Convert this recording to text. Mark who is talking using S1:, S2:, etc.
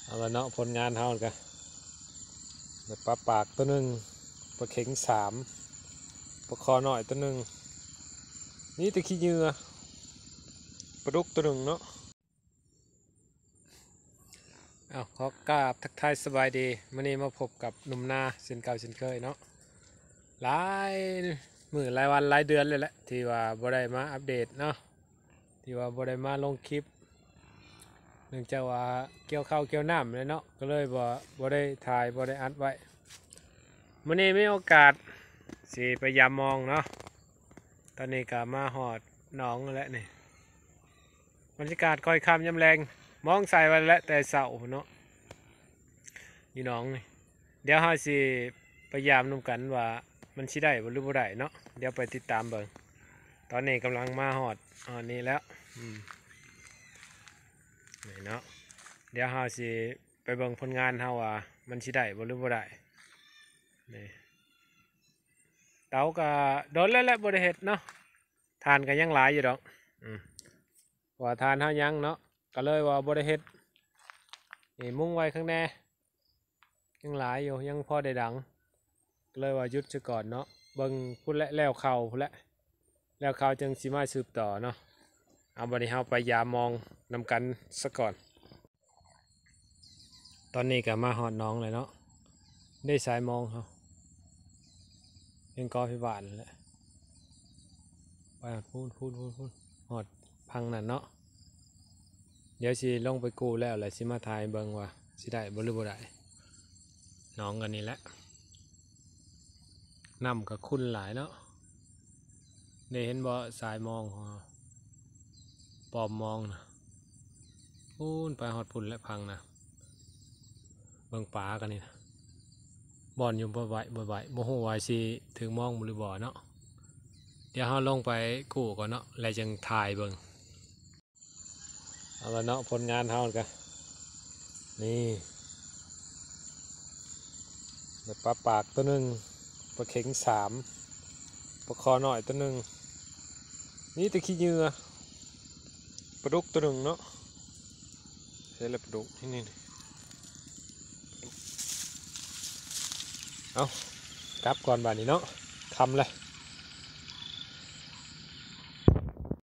S1: เอาละเนาะผลงานเท่ากันแบบปลาปากตัวหนึ่งปลาเข็ง3ปลาคอหน่อยตัวหนึ่งนี่ตะขี้เหยื่อปลาดุกตัวหนึ่งเนาะเอาขอกราบทักทายสบายดีวันนี้มาพบกับหนุ่มนาเช่นเก่าเช่นเคยเนาะหลายมื้อหลายวันหลายเดือนเลยแหละที่ว่าบ่ได้มาอัปเดตเนาะที่ว่าบ่ได้มาลงคลิปเนื่องจากว่าเกี่ยวข้าวเกี่ยวน้ำเลยเนาะก็เลยบ่ได้ถ่ายบ่ได้อัดไว้มื้อนี้มีโอกาสสิไปยามมองเนาะตอนนี้ก็มาหอดหนองแล้วนี่บรรยากาศค่อยค่ำยามแรงมองใส่ไว้แล้วแต่เสาเนาะอยู่หนองนี่เดี๋ยวเราสิพยายามนุ่มกันว่ามันสิได้บ่หรือบ่ได้เนาะเดี๋ยวไปติดตามเบิ่งตอนนี้กำลังมาหอดนี่แล้วนี่เนาะเดี๋ยวเราสิไปเบิ่งผลงานเราว่ามันสิได้บ่หรือบ่ได้นี่เตาก็โดนแล้วแหละบ่ได้เฮ็ดเนาะทานก็ยังหลายอยู่ดอกว่าทานเฮายังเนาะก็เลยว่าบ่ได้เฮ็ดนี่มุ่งไว้ข้างแน่ยังหลายอยู่ยังพอได้ดังก็เลยว่าหยุดซะก่อนเนาะเบิ่งพุ่นแล้วเข้าพุ่นแล้วเข้าจึงสิมาสืบต่อเนาะเอาบัดนี้เฮาไปยามองนำกันซะก่อนตอนนี้ก็มาหอดน้องเลยเนาะได้สายมองเขายังกอพิบาลแหละไปหอดพูนหอดพังนั่นเนาะเดี๋ยวสิลงไปกู้แล้วแหละสิมาถ่ายเบิ่งว่าสิได้บ่หรือบ่ได้น้องกันนี่แหละน้ำกับคุ้นหลายเนาะได้เห็นบ่สายมองปอมมองนะพูนไปหอดพุ่นและพังนะเบิ่งป่ากันนี่นะบ่อนอยู่บ่ไหวบ่ฮู้ว่าสิถึงมองหรือบ่เนาะเดี๋ยวเราลงไปกู้ก่อนเนาะแล้วจึงถ่ายเบิ่งเอาละเนาะผลงานเฮากันนี่แบบปลาปากตัวหนึ่งปลาเข็ง3ปลาคอหน่อยตัวหนึ่งนี่ตะขี้เหยื่อปลาดุกตัวหนึ่งเนาะเสร็จแล้วปลาดุกนี่เอากลับก่อนบ้านนี้เนาะคำเลย